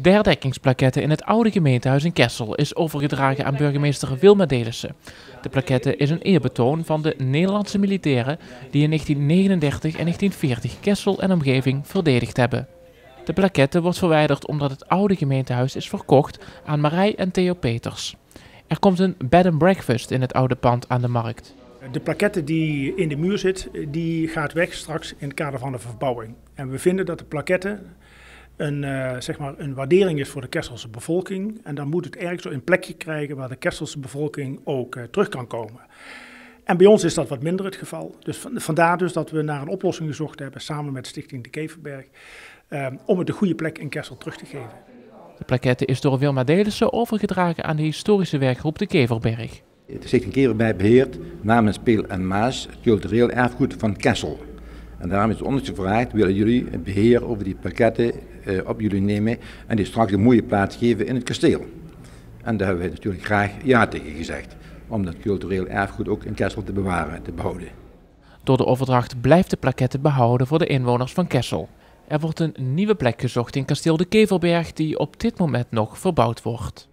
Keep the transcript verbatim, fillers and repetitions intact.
De herdenkingsplaquette in het oude gemeentehuis in Kessel is overgedragen aan burgemeester Wilma Delissen. De plaquette is een eerbetoon van de Nederlandse militairen die in negentien negenendertig en negentien veertig Kessel en omgeving verdedigd hebben. De plaquette wordt verwijderd omdat het oude gemeentehuis is verkocht aan Marij en Theo Peters. Er komt een bed and breakfast in het oude pand aan de markt. De plaquette die in de muur zit, die gaat weg straks in het kader van de verbouwing. En we vinden dat de plaquette een, uh, zeg maar een waardering is voor de Kesselse bevolking. En dan moet het ergens een plekje krijgen waar de Kesselse bevolking ook uh, terug kan komen. En bij ons is dat wat minder het geval. Dus van, vandaar dus dat we naar een oplossing gezocht hebben samen met Stichting de Keverberg. Uh, om het de goede plek in Kessel terug te geven. De plaquette is door Wilma Delissen overgedragen aan de historische werkgroep de Keverberg. De Stichting Keverberg beheert namens Peel en Maas het cultureel erfgoed van Kessel. En daarom is ons gevraagd, willen jullie het beheer over die plaquette uh, op jullie nemen en die straks een mooie plaats geven in het kasteel. En daar hebben we natuurlijk graag ja tegen gezegd, om dat cultureel erfgoed ook in Kessel te bewaren, te behouden. Door de overdracht blijft de plaquette behouden voor de inwoners van Kessel. Er wordt een nieuwe plek gezocht in kasteel de Keverberg die op dit moment nog verbouwd wordt.